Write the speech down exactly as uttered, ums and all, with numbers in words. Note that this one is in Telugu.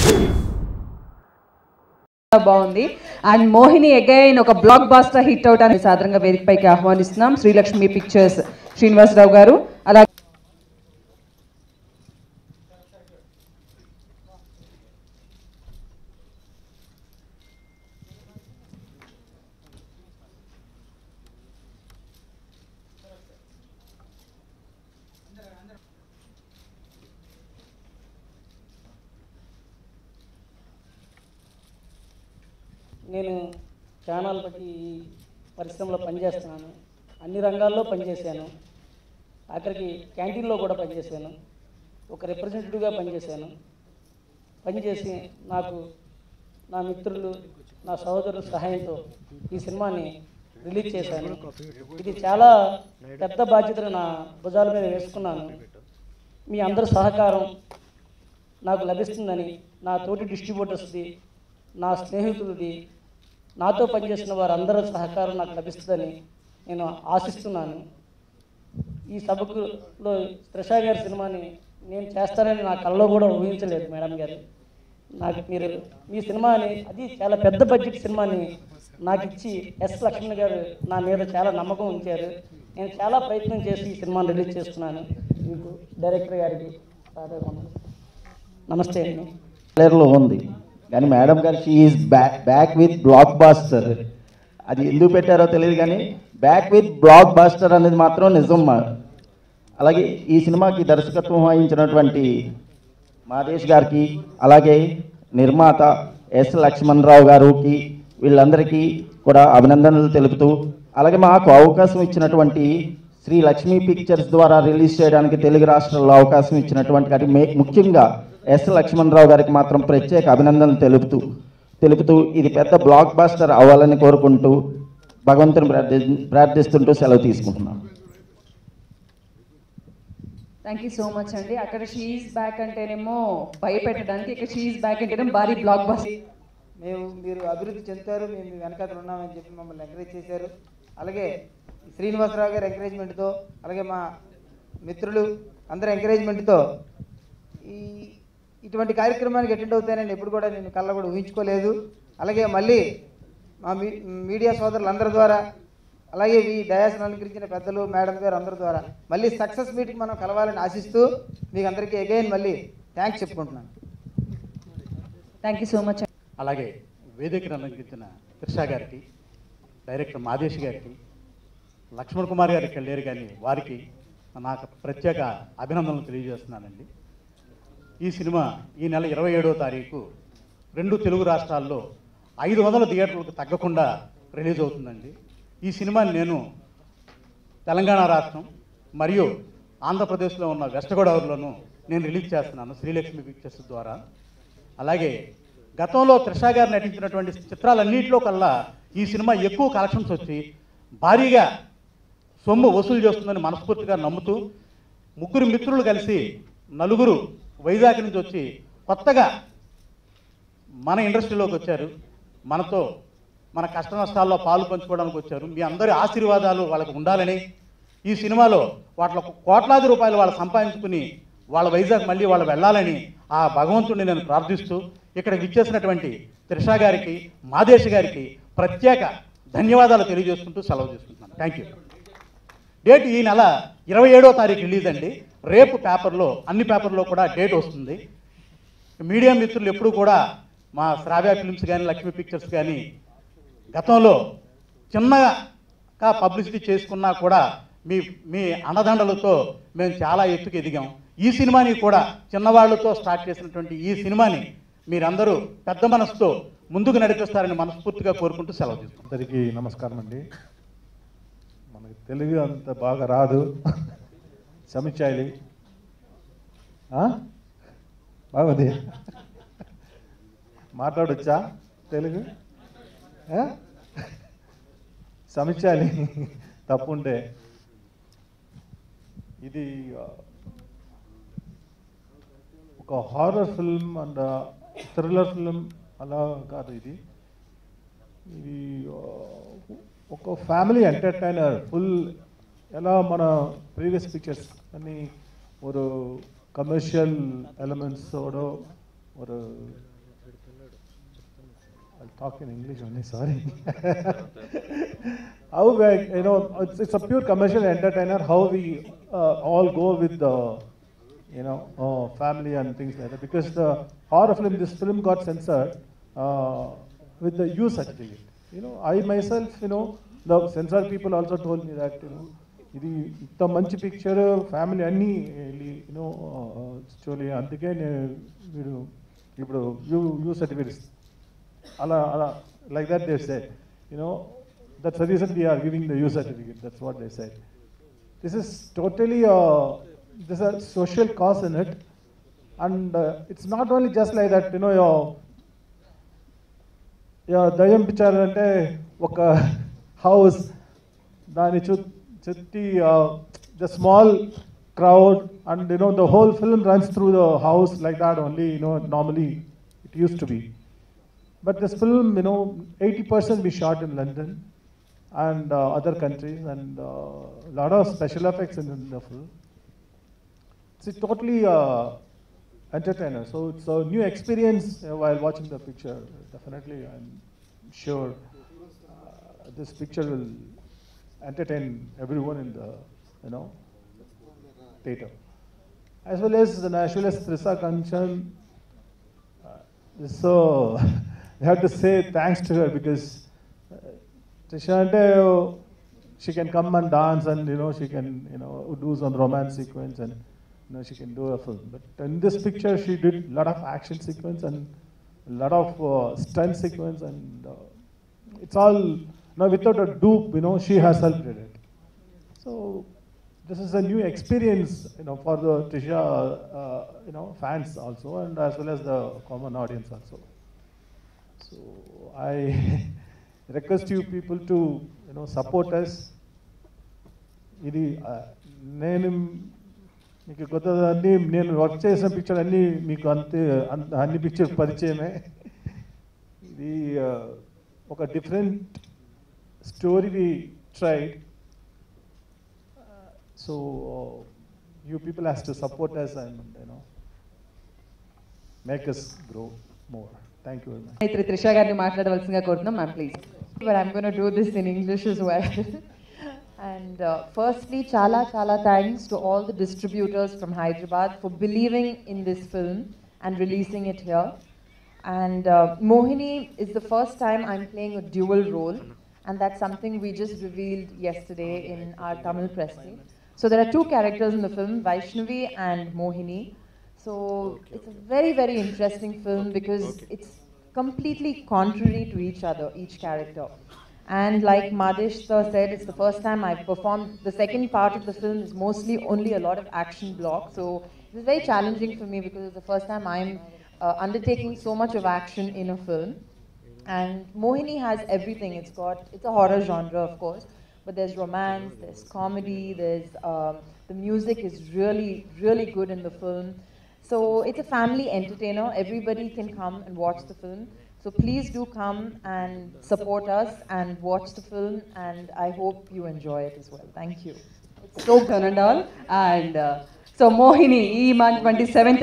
బాగుంది. అండ్ మోహిని అగైన్ ఒక బ్లాక్ బాస్టర్ హిట్ అవుట్ అని సాధారణంగా వేదికపైకి ఆహ్వానిస్తున్నాం శ్రీలక్ష్మి పిక్చర్స్ శ్రీనివాసరావు గారు. అలా నేను ఛానల్ బట్టి పరిశ్రమలో పనిచేస్తున్నాను. అన్ని రంగాల్లో పనిచేశాను. ఆఖరికి క్యాంటీన్లో కూడా పనిచేశాను. ఒక రిప్రజెంటేటివ్గా పనిచేశాను. పనిచేసి నాకు నా మిత్రులు నా సహోదరుల సహాయంతో ఈ సినిమాని రిలీజ్ చేశాను. ఇది చాలా పెద్ద బాధ్యతను నా భుజాల మీద వేసుకున్నాను. మీ అందరి సహకారం నాకు లభిస్తుందని, నా తోటి డిస్ట్రిబ్యూటర్స్ది, నా స్నేహితులది, నాతో పనిచేసిన వారందరూ సహకారం నాకు లభిస్తుందని నేను ఆశిస్తున్నాను. ఈ సభకులో త్రిష గారి సినిమాని నేను చేస్తానని నా కళ్ళలో కూడా ఊహించలేదు మేడం గారు. నాకు మీరు మీ సినిమాని, అది చాలా పెద్ద బడ్జెట్ సినిమాని నాకు ఇచ్చి ఎస్ లక్ష్మణ్ గారు నా మీద చాలా నమ్మకం ఉంచారు. నేను చాలా ప్రయత్నం చేసి ఈ సినిమాని రిలీజ్ చేస్తున్నాను. మీకు డైరెక్టర్ గారికి నమస్తే అండి. ట్రైలర్లో ఉంది కానీ మేడం గారు she is back back with blockbuster. అది ఎందుకు పెట్టారో తెలియదు కానీ బ్యాక్ విత్ బ్లాక్ బాస్టర్ అనేది మాత్రం నిజం. అలాగే ఈ సినిమాకి దర్శకత్వం వహించినటువంటి మాదేశ్ గారికి, అలాగే నిర్మాత ఎస్ లక్ష్మణరావు గారికి, వీళ్ళందరికీ కూడా అభినందనలు తెలుపుతూ, అలాగే మాకు అవకాశం ఇచ్చినటువంటి శ్రీ లక్ష్మీ పిక్చర్స్ ద్వారా రిలీజ్ చేయడానికి తెలుగు రాష్ట్రాల్లో అవకాశం ఇచ్చినటువంటి అది ముఖ్యంగా ఎస్ లక్ష్మణరావు గారికి మాత్రం ప్రత్యేక అభినందనలు తెలుపుతూ తెలుపుతూ ఇది పెద్ద బ్లాక్ బాస్టర్ అవ్వాలని కోరుకుంటూ భగవంతుని ప్రార్థి ప్రార్థిస్తుంటూ సెలవు తీసుకుంటున్నాను. థ్యాంక్ యూ సో మచ్ అండి. అక్కడ షీఈస్ బ్యాక్ అంటేనేమో భయపెట్టడానికి, ఇక్కడ షీఈస్ బ్యాక్ అంటేనేమో భారీ బ్లాక్ బాస్టర్. మేము మీరు అభివృద్ధి చెందుతారు, మేము మీ వెనకాల ఉన్నామని చెప్పి మమ్మల్ని ఎంకరేజ్ చేశారు. అలాగే శ్రీనివాసరావు గారి ఎంకరేజ్మెంట్తో, అలాగే మా మిత్రులు అందరి ఎంకరేజ్మెంట్తో ఈ ఇటువంటి కార్యక్రమానికి అటెండ్ అవుతానని ఎప్పుడు కూడా నేను కళ్ళ కూడా ఊహించుకోలేదు. అలాగే మళ్ళీ మా మీడియా సోదరులందరి ద్వారా, అలాగే ఈ డయాస్ను అలంకరించిన పెద్దలు మేడం గారు అందరి ద్వారా మళ్ళీ సక్సెస్ మీట్కి మనం కలవాలని ఆశిస్తూ మీకు అందరికీ అగైన్ మళ్ళీ థ్యాంక్స్ చెప్పుకుంటున్నాను. Thank you so much. అలాగే వేదికను అలంకరించిన త్రిష గారికి, డైరెక్టర్ మాదేశ్ గారికి, లక్ష్మణ్ కుమార్ గారికి ఇక్కడ లేరు కానీ వారికి నాకు ప్రత్యేక అభినందనలు తెలియజేస్తున్నానండి. ఈ సినిమా ఈ నెల ఇరవై ఏడవ తారీఖు రెండు తెలుగు రాష్ట్రాల్లో ఐదు వందల థియేటర్లకు తగ్గకుండా రిలీజ్ అవుతుందండి. ఈ సినిమాని నేను తెలంగాణ రాష్ట్రం మరియు ఆంధ్రప్రదేశ్లో ఉన్న వెస్ట్ గోదావరిలోనూ నేను రిలీజ్ చేస్తున్నాను శ్రీలక్ష్మి పిక్చర్స్ ద్వారా. అలాగే గతంలో త్రిష గారు నటించినటువంటి చిత్రాలన్నింటిలో కల్లా ఈ సినిమా ఎక్కువ కలెక్షన్స్ వచ్చి భారీగా సొమ్ము వసూలు చేస్తుందని మనస్ఫూర్తిగా నమ్ముతూ ముగ్గురు మిత్రులు కలిసి నలుగురు వైజాగ్ నుంచి వచ్చి కొత్తగా మన ఇండస్ట్రీలోకి వచ్చారు. మనతో మన కష్ట నష్టాల్లో పాలు పంచుకోవడానికి వచ్చారు. మీ అందరి ఆశీర్వాదాలు వాళ్ళకు ఉండాలని, ఈ సినిమాలో వాటిలో కోట్లాది రూపాయలు వాళ్ళు సంపాదించుకుని వాళ్ళ వైజాగ్ మళ్ళీ వాళ్ళు వెళ్ళాలని ఆ భగవంతుడిని నేను ప్రార్థిస్తూ ఇక్కడ విచ్చేసినటువంటి త్రిష గారికి, మాదేశ్ గారికి ప్రత్యేక ధన్యవాదాలు తెలియజేసుకుంటూ సెలవు చేసుకుంటున్నాను. Thank you. డేట్ ఈ నెల ఇరవై ఏడో తారీఖు రిలీజ్ అండి. రేపు పేపర్లో అన్ని పేపర్లో కూడా డేట్ వస్తుంది. మీడియా మిత్రులు ఎప్పుడు కూడా మా శ్రావ్య ఫిల్మ్స్ కానీ లక్ష్మీ పిక్చర్స్ కానీ గతంలో చిన్నగా పబ్లిసిటీ చేసుకున్నా కూడా మీ మీ అన్నదండలతో మేము చాలా ఎత్తుకు ఎదిగాం. ఈ సినిమాని కూడా చిన్నవాళ్లతో స్టార్ట్ చేసినటువంటి ఈ సినిమాని మీరందరూ పెద్ద మనసుతో ముందుకు నడిపిస్తారని మనస్ఫూర్తిగా కోరుకుంటూ సెలవు తీసుకుంటాం. అందరికీ నమస్కారం అండి. మనకి తెలుగు అంత బాగా రాదు, క్షమించాలి. బాగుంది, మాట్లాడొచ్చా తెలుగు? క్షమించాలి తప్పుంటే. ఇది ఒక horror film and thriller film అలా కాదు. ఇది ఇది ఒక ఫ్యామిలీ ఎంటర్టైనర్ ఫుల్. ఎలా మన ప్రీవియస్ పిక్చర్స్ అన్ని ஒரு கமர்ஷியல் எலமெண்ட்ஸோட ஒரு I'll talk in English only, sorry. How we, you know, it's, it's a pure commercial entertainer, how we uh, all go with the, you know, uh, family and things like that. Because the horror film, this film got censored uh, with the U certificate. You know, I myself, you know, the censor people also told me that, you know, ఇది ఇంత మంచి పిక్చర్ ఫ్యామిలీ అన్నీ యూనో చూడాలి అందుకే మీరు ఇప్పుడు యూ యూ సర్టిఫికేట్స్ అలా అలా like that they say you know that's the reason we are giving the U certificate that's what they say this is totally this are social cause in it and it's not only just like that you know యో దయ్యం పిక్చర్ అంటే ఒక హౌస్ దాని చూ చుట్టి the small crowd and you know the whole film runs through the house like that only, you know, normally it used to be. But this film, you know, eighty percent we shot in London and uh, other countries and a uh, lot of special effects in the film. It's totally uh, entertainer. So it's a new experience uh, while watching the picture. Definitely, I'm sure uh, this picture will entertain everyone in the, you know, theater. As well as the nationalist Trisha Kanchan, uh, so I have to say thanks to her because uh, Trisha, uh, she can come and dance and, you know, she can, you know, do some romance sequence and, you know, she can do a film. But in this picture, she did a lot of action sequence and a lot of uh, stunt sequence and uh, it's all. Now, without a dupe, you know, she herself did it. So, this is a new experience, you know, for the Trisha, uh, you know, fans also, and as well as the common audience also. So, I request you people to, you know, support us. ఇది నేను మీకు కొత్త అన్ని నేను వర్క్ చేసిన పిక్చర్ అన్నీ మీకు అంతే అన్ని పిక్చర్ పరిచయమే. ఇది ఒక different story we tried, uh, so uh, you people has to support us and, you know, make us grow more. Thank you very much. అయితే త్రిష గారిని మాట్లాడవలసిందిగా కోరుతున్నాం ma'am please. But I'm going to do this in English as well. And uh, firstly, chala chala thanks to all the distributors from Hyderabad for believing in this film and releasing it here. And uh, Mohini is the first time I'm playing a dual role. And that's something we just revealed yesterday in our Tamil press day. So there are two characters in the film, Vaishnavi and Mohini. So it's a very, very interesting film because it's completely contrary to each other, each character. And like Madesh sir said, it's the first time I've performed. The second part of the film is mostly only a lot of action block. So it was very challenging for me because it's the first time I'm uh, undertaking so much of action in a film. And Mohini has everything. It's got, it's a horror genre, of course, but there's romance, there's comedy, there's, um, the music is really, really good in the film. So it's a family entertainer. Everybody can come and watch the film. So please do come and support us and watch the film, and I hope you enjoy it as well. Thank you. So done and all. And uh, so Mohini, ఈ month twenty-seventh